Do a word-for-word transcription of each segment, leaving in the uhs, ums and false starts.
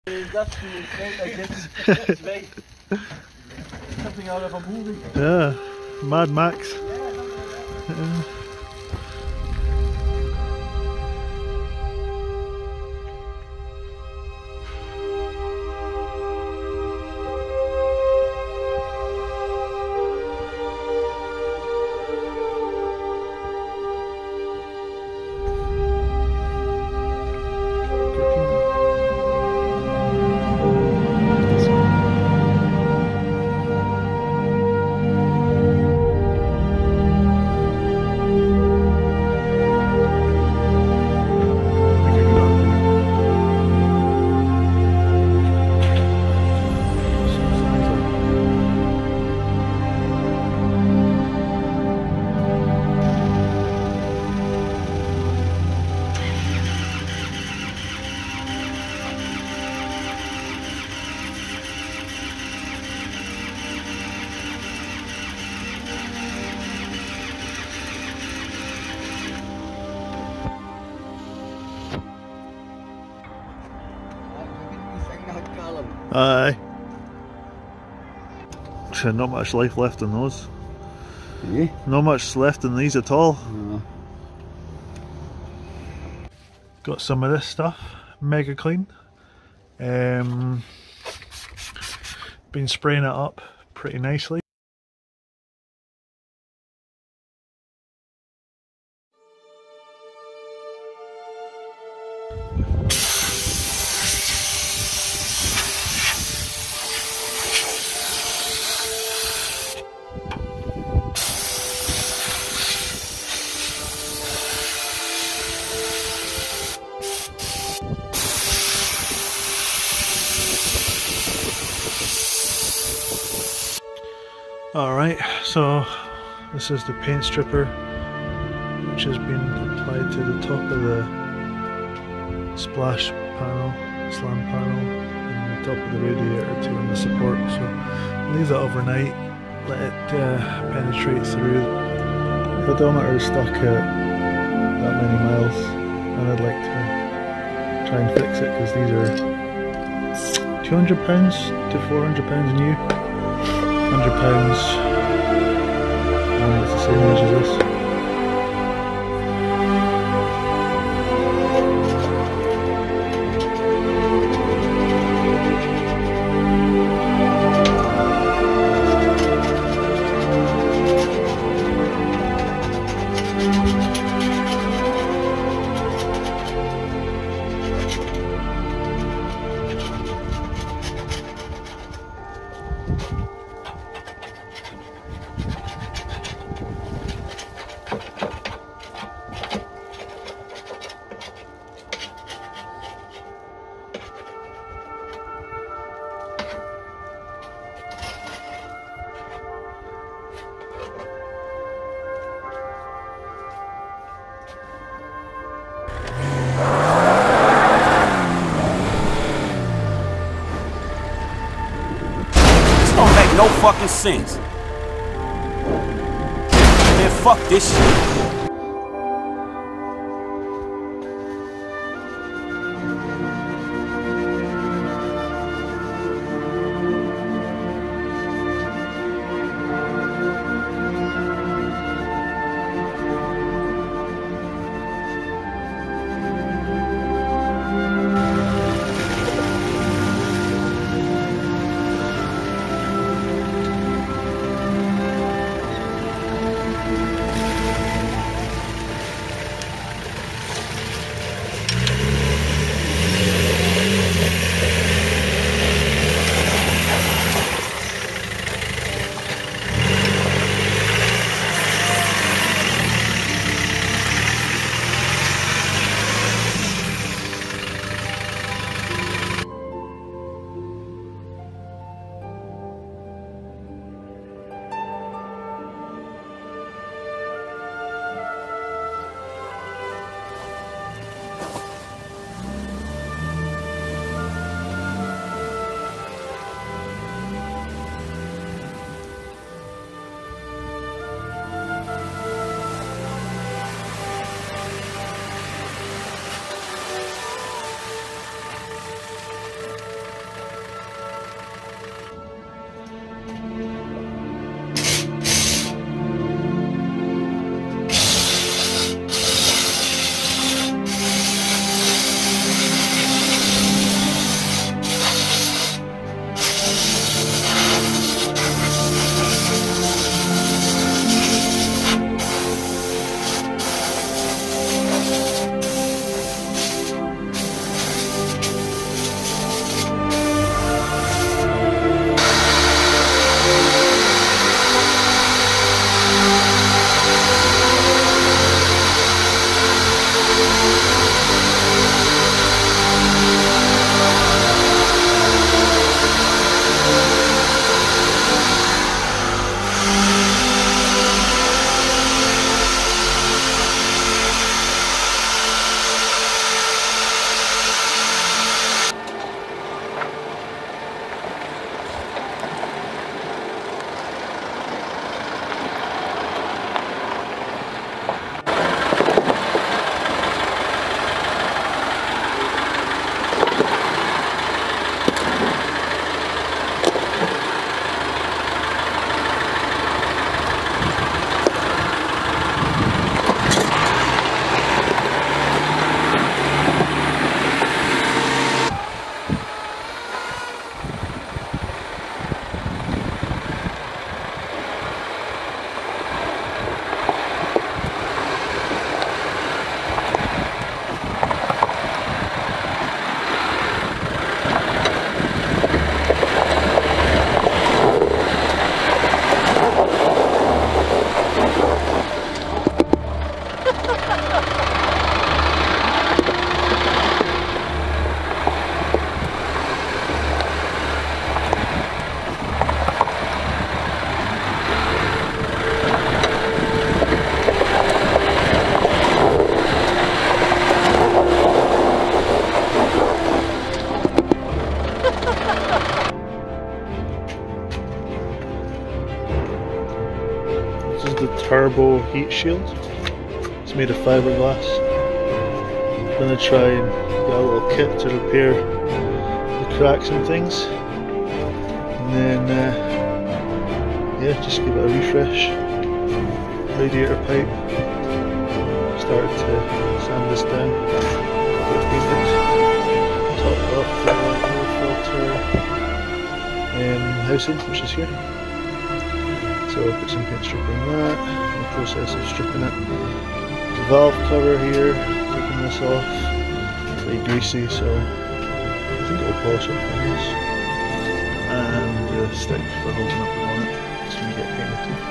Dat is het feit. Something out of a movie. Yeah, Mad Max. Yeah. Aye. So not much life left in those. Yeah. Not much left in these at all. No. Got some of this stuff, mega clean. Um, been spraying it up pretty nicely. Alright, so this is the paint stripper which has been applied to the top of the splash panel, slam panel, and the top of the radiator too, and the support. So leave that overnight, let it uh, penetrate through. The odometer is stuck at that many miles, and I'd like to try and fix it because these are two hundred pounds to four hundred pounds new. one hundred pounds, and it's the same age as this. No fucking sense. Man, fuck this shit. the turbo heat shield. It's made of fiberglass. I'm gonna try and get a little kit to repair the cracks and things, and then uh, yeah, just give it a refresh. Radiator pipe. Started to sand this down. Got it painted. Topped off the air filter um, housing, which is here. So I'll put some paint stripping on that, in the process of stripping it. The valve cover here, taking this off, very greasy, so I think it'll polish up on this. And the stick for holding up the bonnet, it's going to get painted too.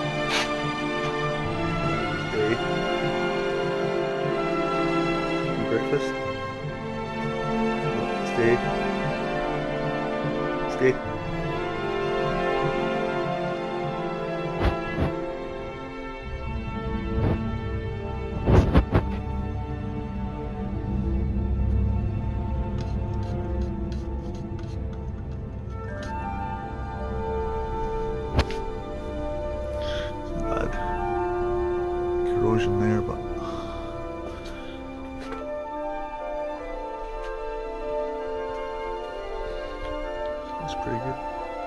Stay. Breakfast. Stay. Stay. Corrosion there, but that's pretty good.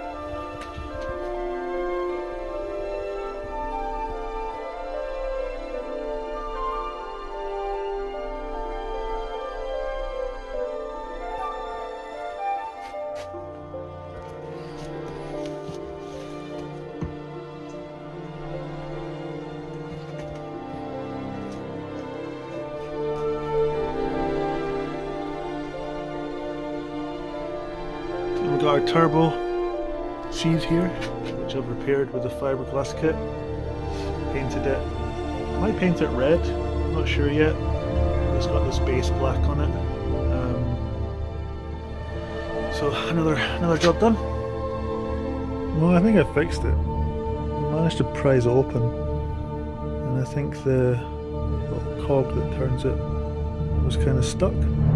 We've got our turbo sheath here, which I've repaired with a fiberglass kit. Painted it. I might paint it red, I'm not sure yet. It's got this base black on it. Um, so another another job done. Well, I think I fixed it. I managed to prise it open, and I think the little cog that turns it was kind of stuck.